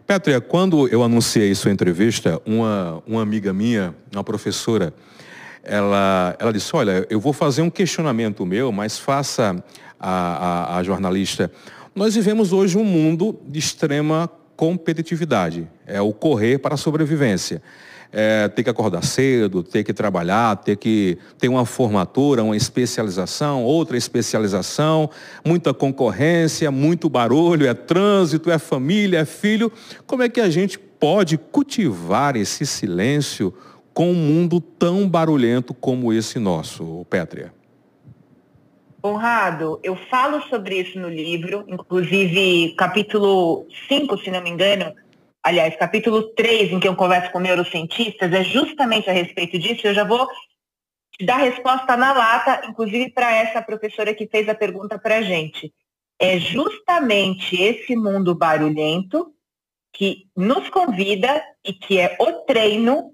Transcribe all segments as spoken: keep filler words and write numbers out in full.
Pétria, quando eu anunciei sua entrevista, uma, uma amiga minha, uma professora, ela, ela disse, olha, eu vou fazer um questionamento meu, mas faça a, a, a jornalista. Nós vivemos hoje um mundo de extrema competitividade, é o correr para a sobrevivência. É, ter que acordar cedo, ter que trabalhar, ter que ter uma formatura, uma especialização, outra especialização, muita concorrência, muito barulho, é trânsito, é família, é filho. Como é que a gente pode cultivar esse silêncio com um mundo tão barulhento como esse nosso, Pétria? Conrado, eu falo sobre isso no livro, inclusive capítulo cinco, se não me engano, aliás, capítulo três, em que eu converso com neurocientistas, é justamente a respeito disso. Eu já vou te dar resposta na lata, inclusive para essa professora que fez a pergunta para a gente. É justamente esse mundo barulhento que nos convida e que é o treino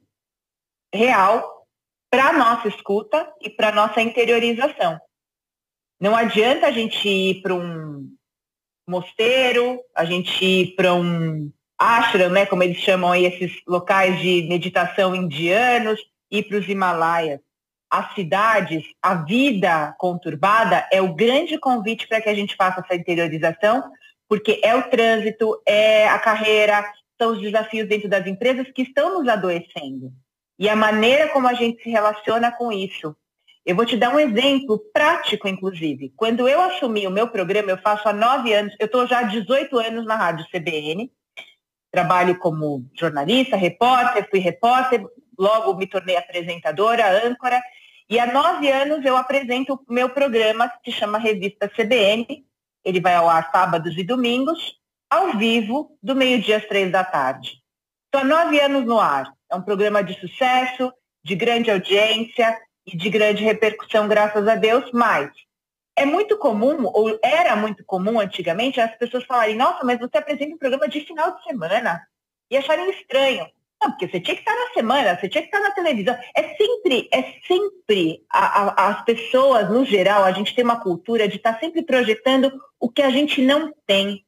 real para a nossa escuta e para a nossa interiorização. Não adianta a gente ir para um mosteiro, a gente ir para um ashram, né, como eles chamam aí esses locais de meditação indianos, ir para os Himalaias. As cidades, a vida conturbada é o grande convite para que a gente faça essa interiorização, porque é o trânsito, é a carreira, são os desafios dentro das empresas que estão nos adoecendo. E a maneira como a gente se relaciona com isso. Eu vou te dar um exemplo prático, inclusive. Quando eu assumi o meu programa, eu faço há nove anos, eu estou já há dezoito anos na Rádio C B N, trabalho como jornalista, repórter, fui repórter, logo me tornei apresentadora, âncora, e há nove anos eu apresento o meu programa, que se chama Revista C B N, ele vai ao ar sábados e domingos, ao vivo, do meio-dia às três da tarde. Estou há nove anos no ar, é um programa de sucesso, de grande audiência, e de grande repercussão, graças a Deus, mas é muito comum, ou era muito comum antigamente, as pessoas falarem, nossa, mas você apresenta um programa de final de semana, e acharem estranho. Não, porque você tinha que estar na semana, você tinha que estar na televisão. É sempre, é sempre, a, a, as pessoas, no geral, a gente tem uma cultura de estar sempre projetando o que a gente não tem,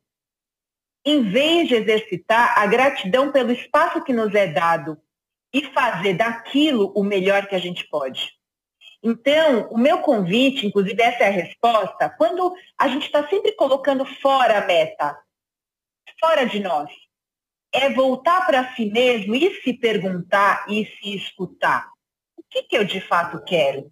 em vez de exercitar a gratidão pelo espaço que nos é dado e fazer daquilo o melhor que a gente pode. Então, o meu convite, inclusive essa é a resposta, quando a gente está sempre colocando fora a meta, fora de nós, é voltar para si mesmo e se perguntar e se escutar. O que, que eu de fato quero?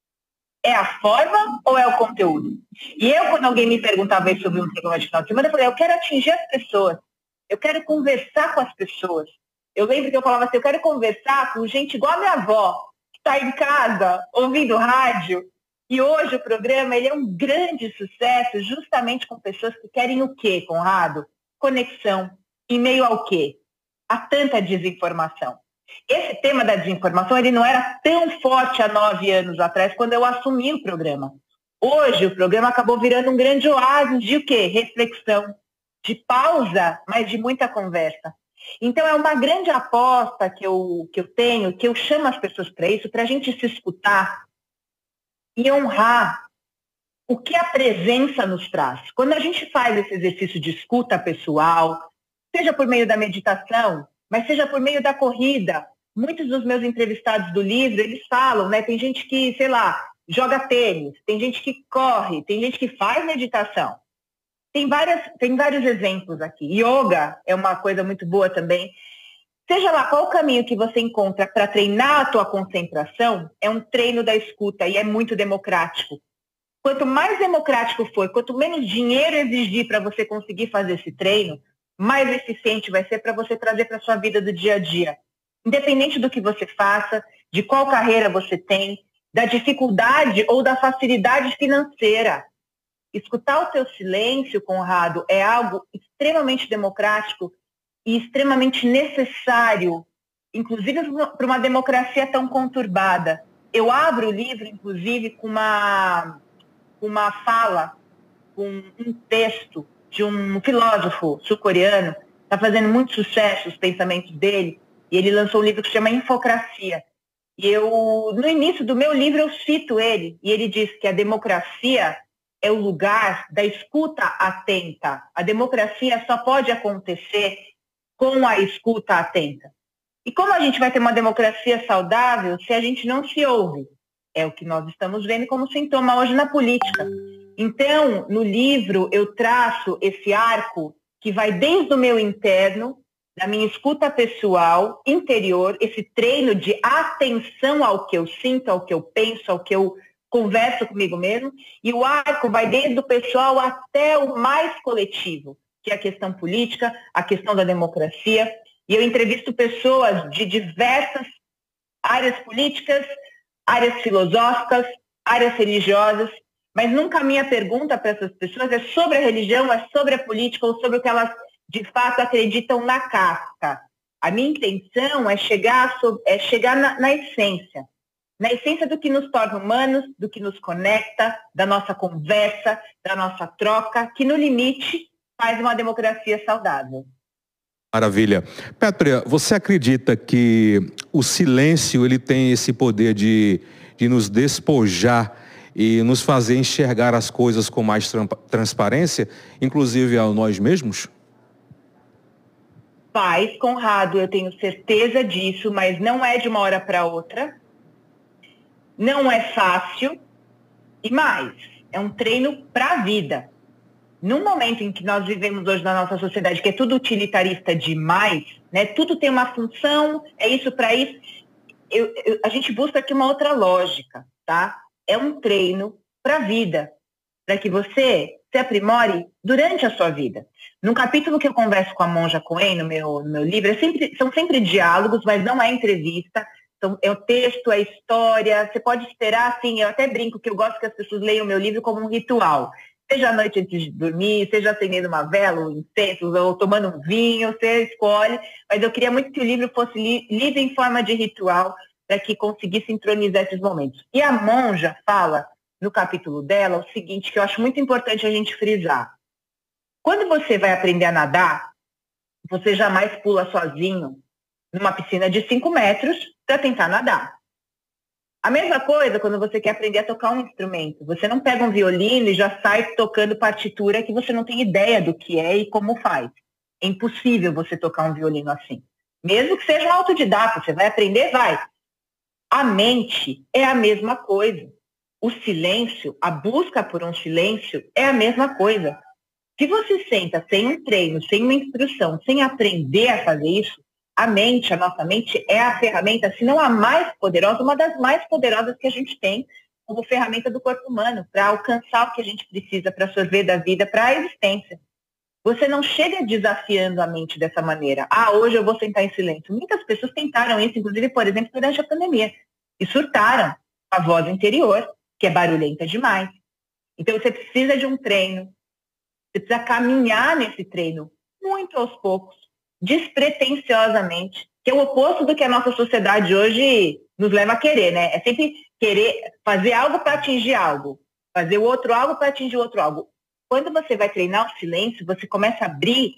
É a forma ou é o conteúdo? E eu, quando alguém me perguntava sobre um programa de final de semana, eu falei, eu quero atingir as pessoas, eu quero conversar com as pessoas. Eu lembro que eu falava assim, eu quero conversar com gente igual a minha avó, está em casa, ouvindo rádio, e hoje o programa ele é um grande sucesso justamente com pessoas que querem o quê, Conrado? Conexão. Em meio ao quê? A tanta desinformação. Esse tema da desinformação ele não era tão forte há nove anos atrás, quando eu assumi o programa. Hoje o programa acabou virando um grande oásis de o quê? Reflexão, de pausa, mas de muita conversa. Então, é uma grande aposta que eu, que eu tenho, que eu chamo as pessoas para isso, para a gente se escutar e honrar o que a presença nos traz. Quando a gente faz esse exercício de escuta pessoal, seja por meio da meditação, mas seja por meio da corrida, muitos dos meus entrevistados do livro, eles falam, né? Tem gente que, sei lá, joga tênis, tem gente que corre, tem gente que faz meditação. Tem, várias, tem vários exemplos aqui. Yoga é uma coisa muito boa também. Seja lá qual o caminho que você encontra para treinar a tua concentração, é um treino da escuta e é muito democrático. Quanto mais democrático for, quanto menos dinheiro exigir para você conseguir fazer esse treino, mais eficiente vai ser para você trazer para a sua vida do dia a dia. Independente do que você faça, de qual carreira você tem, da dificuldade ou da facilidade financeira. Escutar o teu silêncio, Conrado, é algo extremamente democrático e extremamente necessário, inclusive para uma democracia tão conturbada. Eu abro o livro, inclusive, com uma, uma fala, com um texto de um filósofo sul-coreano, está fazendo muito sucesso os pensamentos dele, e ele lançou um livro que se chama Infocracia. E eu, no início do meu livro, eu cito ele, e ele diz que a democracia é o lugar da escuta atenta. A democracia só pode acontecer com a escuta atenta. E como a gente vai ter uma democracia saudável se a gente não se ouve? É o que nós estamos vendo como sintoma hoje na política. Então, no livro, eu traço esse arco que vai desde o meu interno, da minha escuta pessoal, interior, esse treino de atenção ao que eu sinto, ao que eu penso, ao que eu converso comigo mesmo, e o arco vai desde o pessoal até o mais coletivo, que é a questão política, a questão da democracia. E eu entrevisto pessoas de diversas áreas políticas, áreas filosóficas, áreas religiosas, mas nunca a minha pergunta para essas pessoas é sobre a religião, é sobre a política ou sobre o que elas de fato acreditam na casca. A minha intenção é chegar, é chegar na, na essência, na essência do que nos torna humanos, do que nos conecta, da nossa conversa, da nossa troca, que no limite faz uma democracia saudável. Maravilha. Pétrea, você acredita que o silêncio ele tem esse poder de, de nos despojar e nos fazer enxergar as coisas com mais transparência, inclusive a nós mesmos? Faz, Conrado, eu tenho certeza disso, mas não é de uma hora para outra. Não é fácil. E mais, é um treino para a vida. No momento em que nós vivemos hoje na nossa sociedade, que é tudo utilitarista demais, né? Tudo tem uma função, é isso para isso. Eu, eu, a gente busca aqui uma outra lógica, tá? É um treino para a vida, para que você se aprimore durante a sua vida. No capítulo que eu converso com a Monja Coen, no meu, no meu livro, é sempre, são sempre diálogos, mas não é entrevista. Então, é o texto, é a história. Você pode esperar, assim, eu até brinco que eu gosto que as pessoas leiam o meu livro como um ritual. Seja à noite antes de dormir, seja acendendo uma vela, ou incenso, ou tomando um vinho, você escolhe. Mas eu queria muito que o livro fosse li, lido em forma de ritual, para que conseguisse entronizar esses momentos. E a Monja fala, no capítulo dela, o seguinte, que eu acho muito importante a gente frisar. Quando você vai aprender a nadar, você jamais pula sozinho numa piscina de cinco metros para tentar nadar. A mesma coisa quando você quer aprender a tocar um instrumento. Você não pega um violino e já sai tocando partitura que você não tem ideia do que é e como faz. É impossível você tocar um violino assim. Mesmo que seja um autodidata, você vai aprender, vai. A mente é a mesma coisa. O silêncio, a busca por um silêncio é a mesma coisa. Se você senta sem um treino, sem uma instrução, sem aprender a fazer isso, a mente, a nossa mente é a ferramenta, se não a mais poderosa, uma das mais poderosas que a gente tem como ferramenta do corpo humano, para alcançar o que a gente precisa para absorver da vida, para a existência. Você não chega desafiando a mente dessa maneira. Ah, hoje eu vou sentar em silêncio. Muitas pessoas tentaram isso, inclusive, por exemplo, durante a pandemia. E surtaram a voz interior, que é barulhenta demais. Então, você precisa de um treino. Você precisa caminhar nesse treino muito aos poucos, despretensiosamente, que é o oposto do que a nossa sociedade hoje nos leva a querer, né? É sempre querer fazer algo para atingir algo, fazer o outro algo para atingir o outro algo. Quando você vai treinar o silêncio, você começa a abrir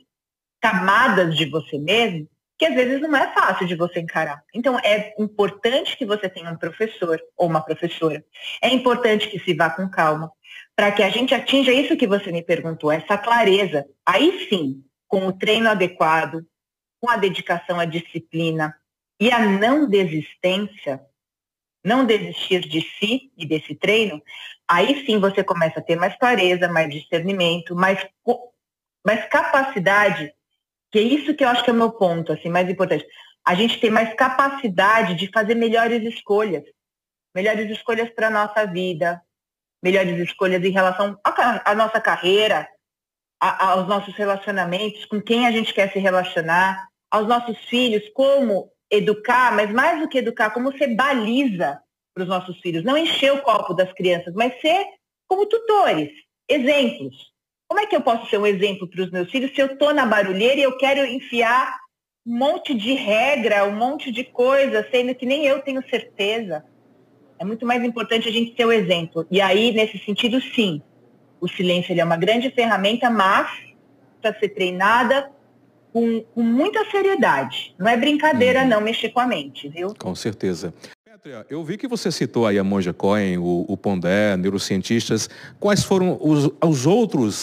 camadas de você mesmo, que às vezes não é fácil de você encarar. Então, é importante que você tenha um professor ou uma professora. É importante que se vá com calma, para que a gente atinja isso que você me perguntou, essa clareza. Aí sim, com o treino adequado, com a dedicação à disciplina e a não desistência, não desistir de si e desse treino, aí sim você começa a ter mais clareza, mais discernimento, mais, mais capacidade, que é isso que eu acho que é o meu ponto, assim, mais importante. A gente tem mais capacidade de fazer melhores escolhas, melhores escolhas para a nossa vida, melhores escolhas em relação à, à nossa carreira, a, aos nossos relacionamentos, com quem a gente quer se relacionar, aos nossos filhos, como educar, mas mais do que educar, como ser baliza para os nossos filhos. Não encher o copo das crianças, mas ser como tutores, exemplos. Como é que eu posso ser um exemplo para os meus filhos se eu estou na barulheira e eu quero enfiar um monte de regra, um monte de coisa, sendo que nem eu tenho certeza? É muito mais importante a gente ser o exemplo. E aí, nesse sentido, sim, o silêncio ele é uma grande ferramenta, mas para ser treinada com, com muita seriedade. Não é brincadeira, hum. não, mexer com a mente, viu? Com certeza. Pétrea, eu vi que você citou aí a Monja Coen, o, o Pondé, neurocientistas. Quais foram os, os outros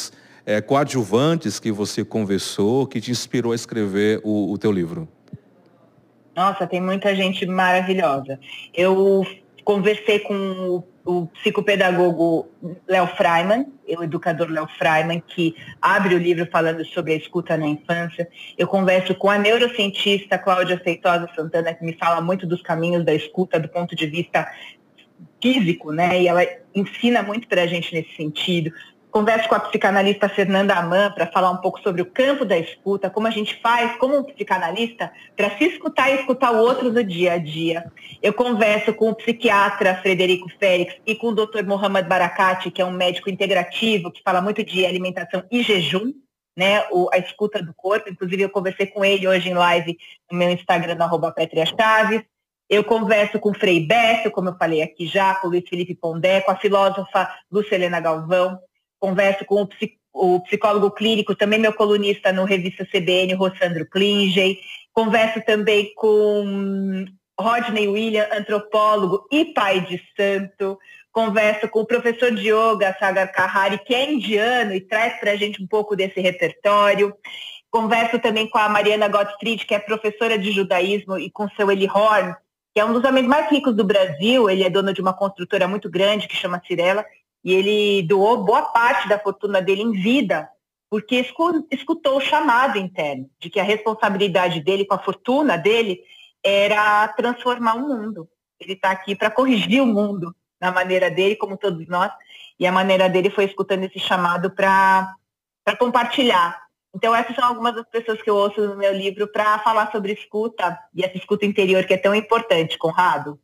é, coadjuvantes que você conversou, que te inspirou a escrever o, o teu livro? Nossa, tem muita gente maravilhosa. Eu conversei com o, o psicopedagogo Léo Freiman, o educador Léo Freiman, que abre o livro falando sobre a escuta na infância. Eu converso com a neurocientista Cláudia Feitosa Santana, que me fala muito dos caminhos da escuta do ponto de vista físico, né? E ela ensina muito para a gente nesse sentido. Converso com a psicanalista Fernanda Aman para falar um pouco sobre o campo da escuta, como a gente faz, como um psicanalista, para se escutar e escutar o outro no dia a dia. Eu converso com o psiquiatra Frederico Félix e com o doutor Mohamed Barakati, que é um médico integrativo, que fala muito de alimentação e jejum, né? O, a escuta do corpo. Inclusive, eu conversei com ele hoje em live no meu Instagram, no arroba Petria Chaves. Eu converso com o Frei Beto, como eu falei aqui já, com o Luiz Felipe Pondé, com a filósofa Lucilena Galvão. Converso com o, psic, o psicólogo clínico, também meu colunista no Revista C B N, Rossandro Klingen. Converso também com Rodney William, antropólogo e pai de santo. Converso com o professor de yoga, Sagar Kahari, que é indiano e traz para a gente um pouco desse repertório. Converso também com a Mariana Gottfried, que é professora de judaísmo, e com o seu Eli Horn, que é um dos homens mais ricos do Brasil. Ele é dono de uma construtora muito grande que chama Cirela. E ele doou boa parte da fortuna dele em vida, porque escutou o chamado interno, de que a responsabilidade dele com a fortuna dele era transformar o mundo. Ele está aqui para corrigir o mundo, na maneira dele, como todos nós, e a maneira dele foi escutando esse chamado para compartilhar. Então, essas são algumas das pessoas que eu ouço no meu livro para falar sobre escuta, e essa escuta interior que é tão importante, Conrado.